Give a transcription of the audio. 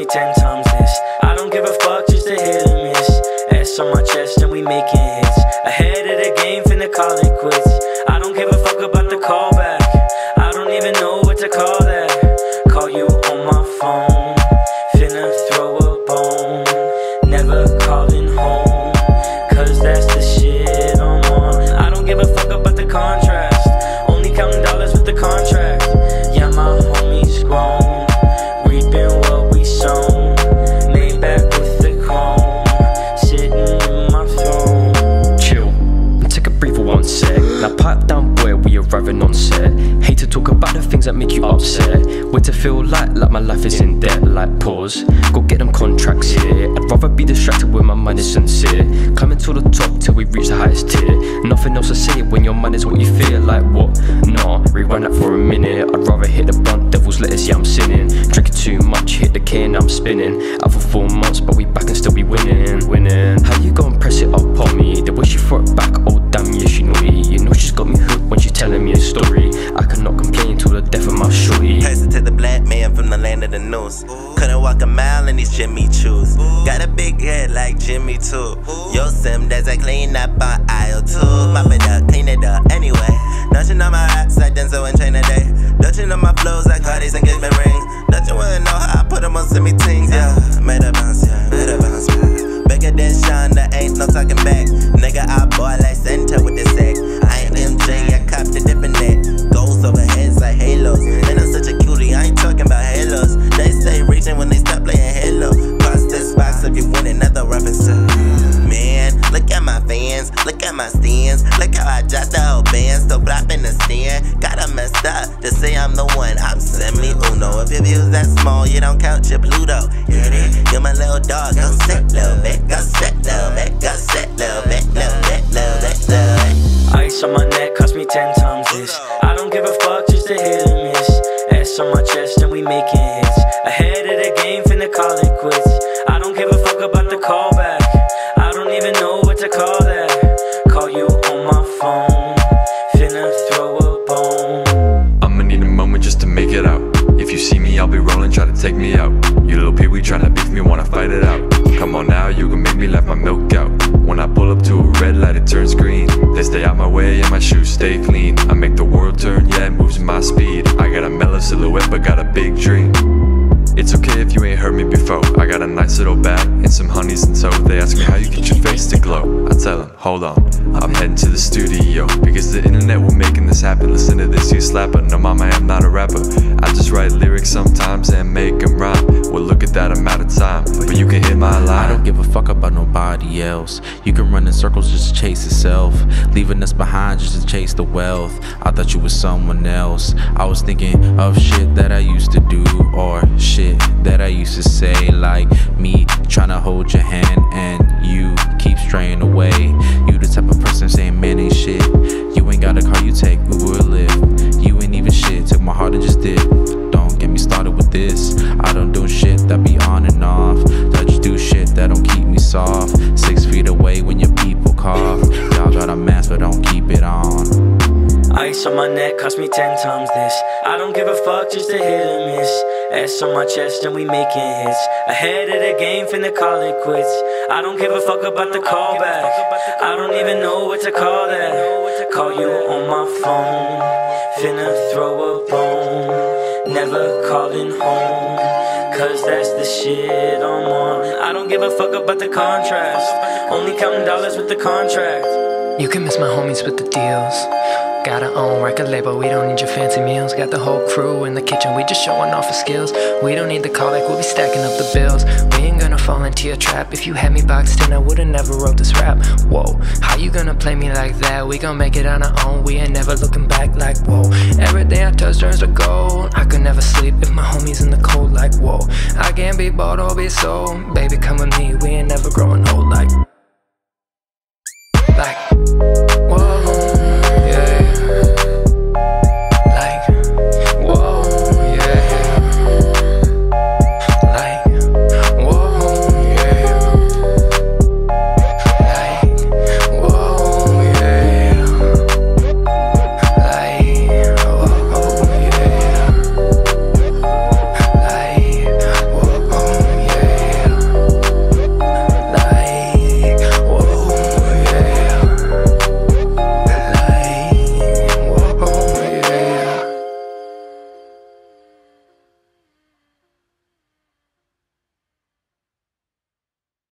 me 10 times this. I don't give a fuck, just a hit or miss. S on my chest and we making hits. Ahead of the game, finna call it quits. I don't give a fuck about the callback. I don't even know what to call that. Call you on my phone, finna throw a bone. Never calling home, cause that's the shit I'm on. I don't give a fuck about the contrast, only counting dollars with the contract. Yeah, my homies grown, reaping what we sown. Laid back with the chrome, sitting in my throne. Chill, take a breather 1 sec. Now pipe down boy, we arriving on set. Hate to talk about the things that make you upset. Where to feel like my life is in debt. Like pause, go get them contracts here. I'd rather be distracted when my mind is sincere. Climbing to the top till we reach the highest tier. Nothing else to say when your mind is what you feel. Like what? Nah, rewind that for a minute. I'd rather hit the blunt, devil's lettuce, yeah I'm sinning. Drinking too much, hit the K and I'm spinning. Out for 4 months but we back and still be winning. How you gon' press it up on me? The way she throw it back, oh damn yeah she naughty. You know she's got me hooked when she's telling me a story. I cannot complain till the death of my shorty. Pass it to the black man from the land of the news. Couldn't walk a mile in these Jimmy Choos. Got a big head like Jimmy too. Yo Sim, does I clean up on aisle 2? Mop it up, clean it up anyway. Don't you know my raps like Denzel and Chain a Day? Don't you know my flows like Cardi's and engagement rings? Don't you wanna know how I put them on semi things? Yeah, made a bounce, yeah, made a bounce, yeah. Bigger than Sean, there ain't no talking back. Nigga, I boy like Center with the sack. I ain't MJ, I copped a different net. Goals over heads like halos. Man, I'm such a cutie, I ain't talking about halos. They stay reaching when they stop playing Halo. Cross this box if you win another reference. Man, look at my fans, look at my stands. Look how I dropped the whole band, still flopping the stand. Got 'em messed up to say I'm the one. I'm semi uno. If your views that small, you don't count your Pluto. Get it? You're my little dog. Go sit, little bit. Go sit, little bit. Go sit, little bit. Little bit, little bit, little bit. Ice on my neck cost me 10 times this. I don't give a fuck, just a hit or miss. S on my chest and we making hits. Ahead of the game, finna call it quits. I don't give a fuck about the callback. I don't even know what to call that. Call you on my phone, finna throw a bone. I'ma need a moment just to make it out. If you see me, I'll be rolling, try to take me out. You little pee-wee tryna beef me, wanna fight it out. Come on now, you can make me laugh my milk out. When I pull up to a red light, it turns green. They stay out my way and my shoes stay clean. I make the world turn, yeah, it moves my speed. I got a mellow silhouette, but got a big dream. It's okay if you ain't heard me before. I got a nice little bag and some honeys in tow. They ask me how you get your face to glow. I tell them, hold on, I'm heading to the studio. Because the internet will making this happen. Listen to this, you slapper. No mama, I'm not a rapper. I just write lyrics sometimes and make them rhyme. Well look at that, I'm out of time, but you can hit my line. I don't give a fuck about nobody else. You can run in circles just to chase yourself, leaving us behind just to chase the wealth. I thought you was someone else. I was thinking of shit that I used to do, or shit that I used to say, like me tryna hold your hand and you keep straying away. You the type of person saying man ain't shit. You ain't got a car, you take Uber or Lyft. You ain't even shit, took my heart and just did. Don't get me started with this. I don't do shit that be on and off. I just do shit that don't keep me soft. 6 feet away when your people cough. Y'all got a mask but don't keep it on. Ice on my neck cost me 10 times this. I don't give a fuck, just a hit or miss. S on my chest and we making hits. Ahead of the game, finna call it quits. I don't give a fuck about the callback. I don't even know what to call that. Call you on my phone, finna throw a bone. Never calling home, cause that's the shit I'm on. I don't give a fuck about the contrast, only counting dollars with the contract. You can miss my homies with the deals. Got our own record label, we don't need your fancy meals. Got the whole crew in the kitchen, we just showing off our skills. We don't need the callback, we'll be stacking up the bills. We ain't gonna fall into your trap. If you had me boxed in, I would've never wrote this rap. Whoa, how you gonna play me like that? We gon' make it on our own, we ain't never looking back. Like whoa, every day I touch turns to gold. I could never sleep if my homies in the cold. Like whoa, I can't be bought or be sold. Baby come with me, we ain't never growing old. Like